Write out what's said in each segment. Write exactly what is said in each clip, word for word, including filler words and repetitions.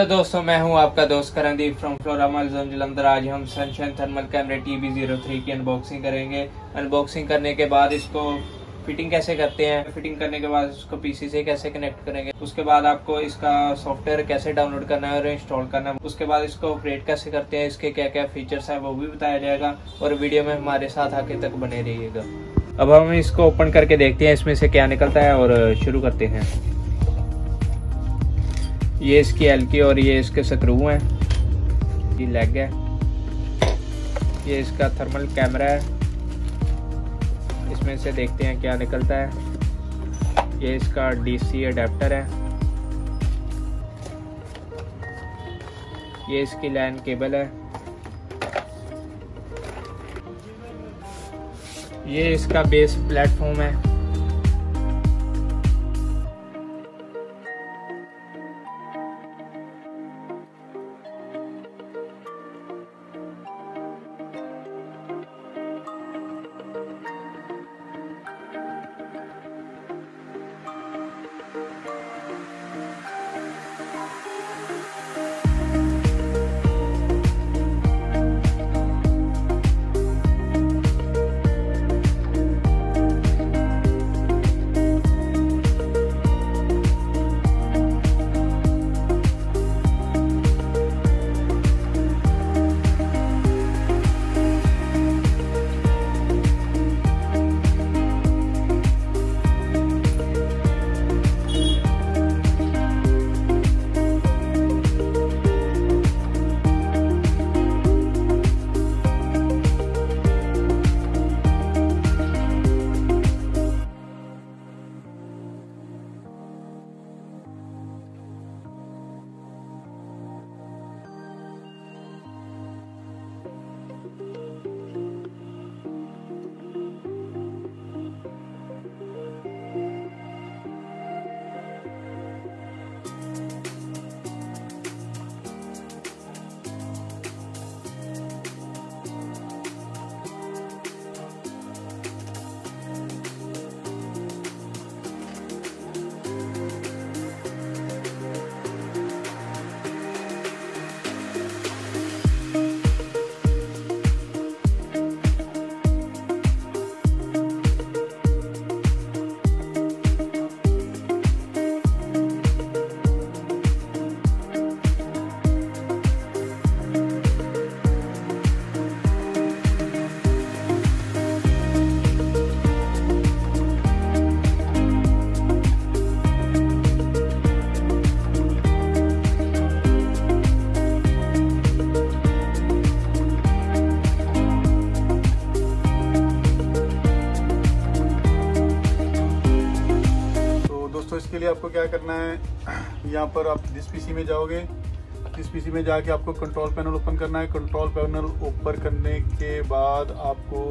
Hello दोस्तों, मैं हूं आपका दोस्त Karandeep from Flora mall zone Jalandhar. आज हम सनशाइन थर्मल कैमरे टी बी ज़ीरो थ्री की अनबॉक्सिंग करेंगे। अनबॉक्सिंग करने के बाद इसको फिटिंग कैसे करते हैं, फिटिंग करने के बाद इसको पीसी से कैसे कनेक्ट करेंगे, उसके बाद आपको इसका सॉफ्टवेयर कैसे डाउनलोड करना है और इंस्टॉल करना है, उसके बाद इसको ऑपरेट कैसे करते हैं, इसके क्या क्या फीचर्स हैं वो भी बताया जाएगा। और वीडियो में हमारे साथ आगे तक बने रहिएगा। अब हम इसको ओपन करके देखते हैं इसमें से क्या निकलता है और शुरू करते हैं। ये इसकी एल की और ये इसके स्क्रू हैं, ये लेग है, ये इसका थर्मल कैमरा है। इसमें से देखते हैं क्या निकलता है। ये इसका डीसी अडेप्टर है, ये इसकी लैन केबल है, ये इसका बेस प्लेटफॉर्म है। तो इसके लिए आपको क्या करना है, यहाँ पर आप जिस पीसी में जाओगे, जिस पीसी में जाके आपको कंट्रोल पैनल ओपन करना है। कंट्रोल पैनल ओपन करने के बाद आपको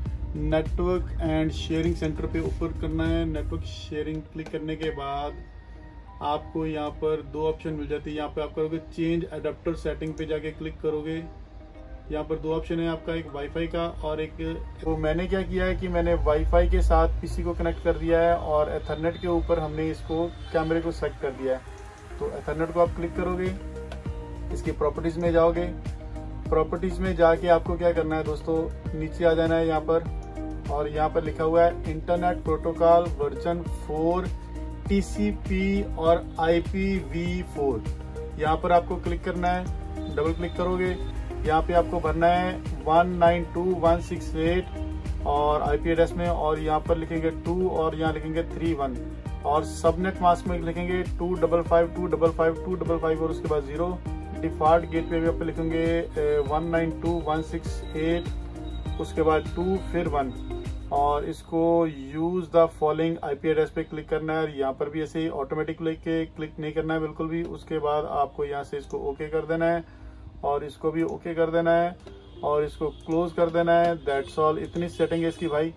नेटवर्क एंड शेयरिंग सेंटर पे ओपन करना है। नेटवर्क शेयरिंग क्लिक करने के बाद आपको यहाँ पर दो ऑप्शन मिल जाती है। यहाँ पे आप करोगे चेंज अडेप्टर सेटिंग पे जाके क्लिक करोगे। यहाँ पर दो ऑप्शन है आपका, एक वाईफाई का और एक, तो मैंने क्या किया है कि मैंने वाईफाई के साथ पीसी को कनेक्ट कर दिया है और एथरनेट के ऊपर हमने इसको कैमरे को सेट कर दिया है। तो एथरनेट को आप क्लिक करोगे, इसकी प्रॉपर्टीज में जाओगे। प्रॉपर्टीज में जाके आपको क्या करना है दोस्तों, नीचे आ जाना है यहाँ पर और यहाँ पर लिखा हुआ है internet protocol version four T C P और आई पी वी फोर। यहाँ पर आपको क्लिक करना है, डबल क्लिक करोगे। यहाँ पे आपको भरना है one nine two one six eight और आईपी एड्रेस में, और यहाँ पर लिखेंगे टू और यहाँ लिखेंगे थ्री वन और सबनेट मास्क में लिखेंगे two double five two double five two double five और उसके बाद जीरो। डिफॉल्ट गेटवे पे आप लिखेंगे one nine two one six eight, उसके बाद टू फिर वन, और इसको use the following IP address पे क्लिक करना है। यहाँ पर भी ऐसे ही ऑटोमेटिक लेके क्लिक नहीं करना है बिल्कुल भी। उसके बाद आपको यहाँ से इसको ओके कर देना है और इसको भी ओके कर देना है और इसको क्लोज कर देना है। दैट्स ऑल, इतनी सेटिंग है इसकी भाई।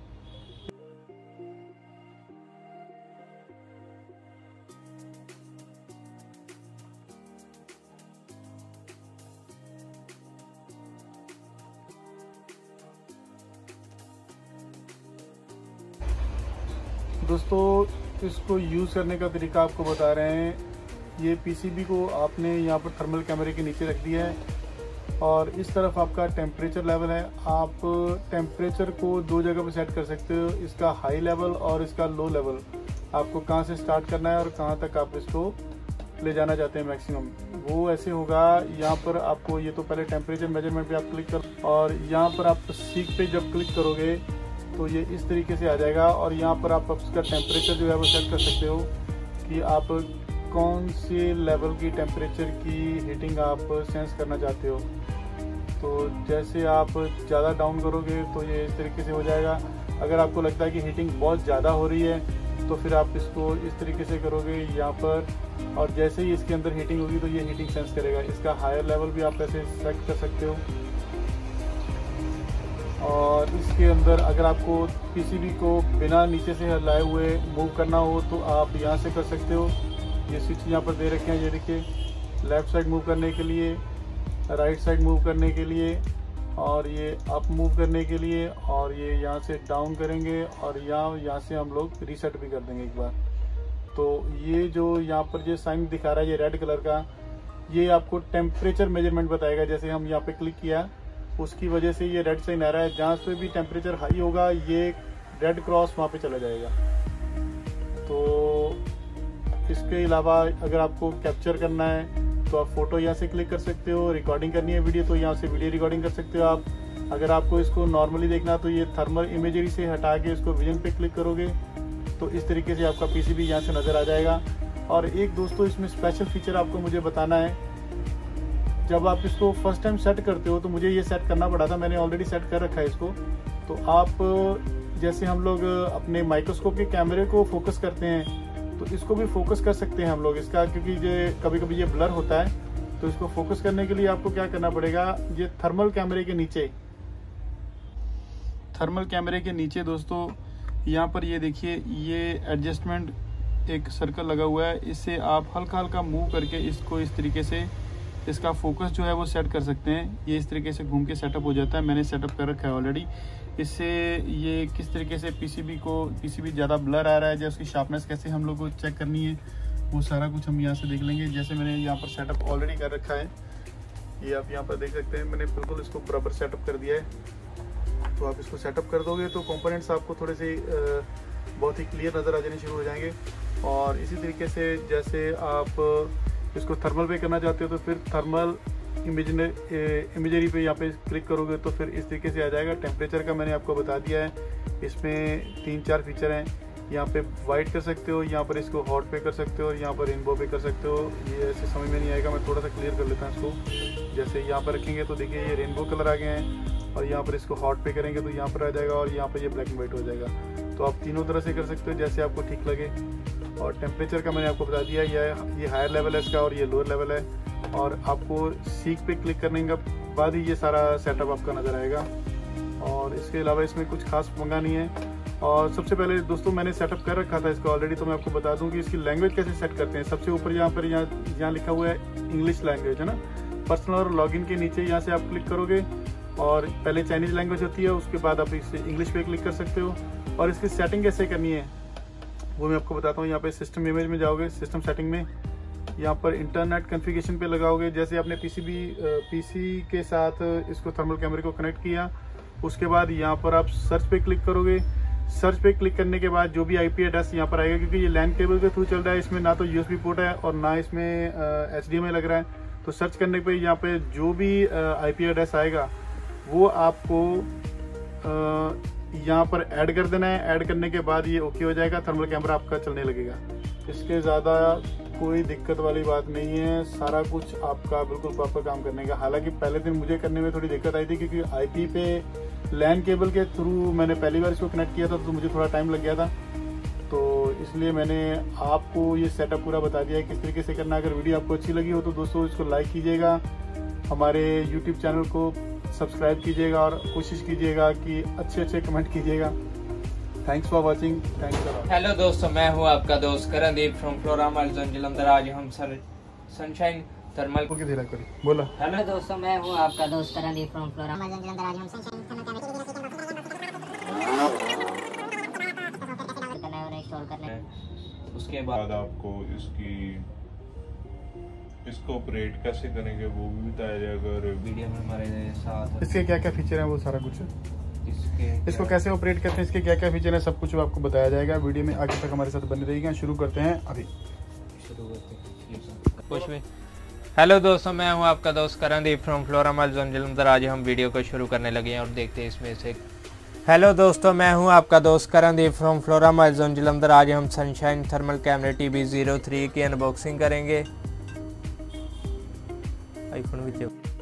दोस्तों इसको यूज़ करने का तरीका आपको बता रहे हैं। ये पीसीबी को आपने यहाँ पर थर्मल कैमरे के नीचे रख दिया है और इस तरफ आपका टेम्परेचर लेवल है। आप टेम्परेचर को दो जगह पर सेट कर सकते हो, इसका हाई लेवल और इसका लो लेवल। आपको कहाँ से स्टार्ट करना है और कहाँ तक आप इसको ले जाना चाहते हैं मैक्सिमम, वो ऐसे होगा। यहाँ पर आपको ये तो पहले टेम्परेचर मेजरमेंट पे आप क्लिक कर और यहाँ पर आप सीक पे जब क्लिक करोगे तो ये इस तरीके से आ जाएगा और यहाँ पर आप उसका टेम्परेचर जो है वो सेट कर सकते हो कि आप कौन से लेवल की टेम्परेचर की हीटिंग आप सेंस करना चाहते हो। तो जैसे आप ज़्यादा डाउन करोगे तो ये इस तरीके से हो जाएगा। अगर आपको लगता है कि हीटिंग बहुत ज़्यादा हो रही है तो फिर आप इसको इस तरीके से करोगे यहाँ पर, और जैसे ही इसके अंदर हीटिंग होगी तो ये हीटिंग सेंस करेगा। इसका हायर लेवल भी आप ऐसे सेलेक्ट कर सकते हो। और इसके अंदर अगर आपको पीसीबी को बिना नीचे से हिलाए हुए मूव करना हो तो आप यहाँ से कर सकते हो। ये स्विच यहाँ पर दे रखे हैं, ये देखिए, लेफ़्ट साइड मूव करने के लिए, राइट साइड मूव करने के लिए, और ये अप मूव करने के लिए, और ये यहाँ से डाउन करेंगे और यहाँ यहाँ से हम लोग रीसेट भी कर देंगे एक बार। तो ये जो यहाँ पर जो साइन दिखा रहा है ये रेड कलर का, ये आपको टेम्परेचर मेजरमेंट बताएगा। जैसे हम यहाँ पे क्लिक किया उसकी वजह से ये रेड साइन आ रहा है। जहाँ से भी टेम्परेचर हाई होगा ये रेड क्रॉस वहाँ पे चला जाएगा। तो इसके अलावा अगर आपको कैप्चर करना है तो आप फोटो यहाँ से क्लिक कर सकते हो। रिकॉर्डिंग करनी है वीडियो तो यहाँ से वीडियो रिकॉर्डिंग कर सकते हो आप। अगर आपको इसको नॉर्मली देखना तो ये थर्मल इमेजरी से हटा के इसको विजन पे क्लिक करोगे तो इस तरीके से आपका पीसीबी यहाँ से नज़र आ जाएगा। और एक दोस्तों इसमें स्पेशल फीचर आपको मुझे बताना है, जब आप इसको फर्स्ट टाइम सेट करते हो तो मुझे ये सेट करना पड़ा था, मैंने ऑलरेडी सेट कर रखा है इसको। तो आप जैसे हम लोग अपने माइक्रोस्कोप के कैमरे को फोकस करते हैं तो इसको भी फोकस कर सकते हैं हम लोग इसका, क्योंकि ये कभी कभी ये ब्लर होता है। तो इसको फोकस करने के लिए आपको क्या करना पड़ेगा, ये थर्मल कैमरे के नीचे थर्मल कैमरे के नीचे दोस्तों यहाँ पर ये देखिए, ये एडजस्टमेंट एक सर्कल लगा हुआ है। इससे आप हल्का हल्का मूव करके इसको इस तरीके से इसका फोकस जो है वो सेट कर सकते हैं। ये इस तरीके से घूम के सेटअप हो जाता है, मैंने सेटअप कर रखा है ऑलरेडी। इससे ये किस तरीके से पीसीबी को पीसीबी ज़्यादा ब्लर आ रहा है या उसकी शार्पनेस कैसे हम लोग को चेक करनी है वो सारा कुछ हम यहाँ से देख लेंगे। जैसे मैंने यहाँ पर सेटअप ऑलरेडी कर रखा है, ये आप यहाँ पर देख सकते हैं, मैंने बिल्कुल इसको बराबर सेटअप कर दिया है। तो आप इसको सेटअप कर दोगे तो कंपोनेंट्स आपको थोड़े से बहुत ही क्लियर नज़र आ जाने शुरू हो जाएंगे। और इसी तरीके से जैसे आप इसको थर्मल पे करना चाहते हो तो फिर थर्मल इमेजरी पे यहाँ पे क्लिक करोगे तो फिर इस तरीके से आ जाएगा। टेम्परेचर का मैंने आपको बता दिया है, इसमें तीन चार फीचर हैं। यहाँ पे वाइट कर सकते हो, यहाँ पर इसको हॉट पे कर सकते हो और यहाँ पर रेनबो पे कर सकते हो। ये ऐसे समझ में नहीं आएगा, मैं थोड़ा सा क्लियर कर लेता हूँ इसको। जैसे यहाँ पर रखेंगे तो देखिए ये रेनबो कलर आ गए हैं, और यहाँ पर इसको हॉट पे करेंगे तो यहाँ पर आ जाएगा, और यहाँ पर ये ब्लैक एंड वाइट हो जाएगा। तो आप तीनों तरह से कर सकते हो जैसे आपको ठीक लगे। और टेम्परेचर का मैंने आपको बता दिया, ये ये हायर लेवल है इसका और ये लोअर लेवल है। और आपको सीक पे क्लिक करने के बाद ही ये सारा सेटअप आपका नज़र आएगा। और इसके अलावा इसमें कुछ खास पंगा नहीं है। और सबसे पहले दोस्तों मैंने सेटअप कर रखा था इसको ऑलरेडी, तो मैं आपको बता दूं कि इसकी लैंग्वेज कैसे सेट करते हैं। सबसे ऊपर यहाँ पर यहाँ यहाँ लिखा हुआ है इंग्लिश लैंग्वेज, है ना। पर्सनल और लॉगिन के नीचे यहाँ से आप क्लिक करोगे और पहले चाइनीज़ लैंग्वेज होती है, उसके बाद आप इसे इंग्लिश पे क्लिक कर सकते हो। और इसकी सेटिंग कैसे करनी है वो मैं आपको बताता हूँ। यहाँ पे सिस्टम इमेज में जाओगे, सिस्टम सेटिंग में यहाँ पर इंटरनेट कॉन्फ़िगरेशन पे लगाओगे। जैसे आपने पीसीबी पीसी के साथ इसको थर्मल कैमरे को कनेक्ट किया, उसके बाद यहाँ पर आप सर्च पे क्लिक करोगे। सर्च पे क्लिक करने के बाद जो भी आईपी एड्रेस यहाँ पर आएगा, क्योंकि ये लैन केबल के थ्रू चल रहा है, इसमें ना तो यूएसबी पोर्ट है और ना इसमें एचडीएमआई लग रहा है। तो सर्च करने पे यहाँ पे जो भी आईपी एड्रेस आएगा वो आपको यहाँ पर ऐड कर देना है। ऐड करने के बाद ये ओके हो जाएगा, थर्मल कैमरा आपका चलने लगेगा। इसके ज़्यादा कोई दिक्कत वाली बात नहीं है, सारा कुछ आपका बिल्कुल प्रॉपर काम करने का। हालांकि पहले दिन मुझे करने में थोड़ी दिक्कत आई थी, क्योंकि आईपी पे लैन केबल के थ्रू मैंने पहली बार इसको कनेक्ट किया था तो मुझे थोड़ा टाइम लग गया था। तो इसलिए मैंने आपको ये सेटअप पूरा बता दिया है किस तरीके से करना है। अगर वीडियो आपको अच्छी लगी हो तो दोस्तों इसको लाइक कीजिएगा, हमारे यूट्यूब चैनल को सब्सक्राइब कीजिएगा और कोशिश कीजिएगा कि अच्छे अच्छे कमेंट कीजिएगा। Thanks for watching, thanks. Hello दोस्तों, मैं हूं आपका दोस्त Karandeep from Flora mall zone Jalandhar. आज हम सर सनशाइन थर्मल को धीरे करी बोला। हेलो दोस्तों, मैं हूं आपका दोस्त Karandeep from Flora mall zone Jalandhar. आज हम सनशाइन थर्मल कैमरे इंस्टॉल करने, उसके बाद आपको इसकी इसको ऑपरेट कैसे करेंगे वो भी बताया जाएगा और वीडियो में हमारे साथ इसके क्या क्या फीचर हैं वो सारा कुछ इसके इसको कैसे ऑपरेट करते हैं, इसके क्या क्या फीचर हैं, सब कुछ आपको बताया जाएगा। वीडियो में आगे तक हमारे साथ बने रहिएगा। शुरू करते हैं अभी। शुरू करते हैं कुछ भी। हेलो दोस्तों, मैं हूं आपका दोस्त Karandeep from Flora mall zone Jalandhar. आज हम वीडियो को शुरू करने लगे हैं और देखते हैं इसमें से। हेलो दोस्तों, मैं हूं आपका दोस्त Karandeep from Flora mall zone Jalandhar. आज हम सनशाइन थर्मल कैमरे टी बी ज़ीरो थ्री की अनबॉक्सिंग करेंगे। आईफोन विच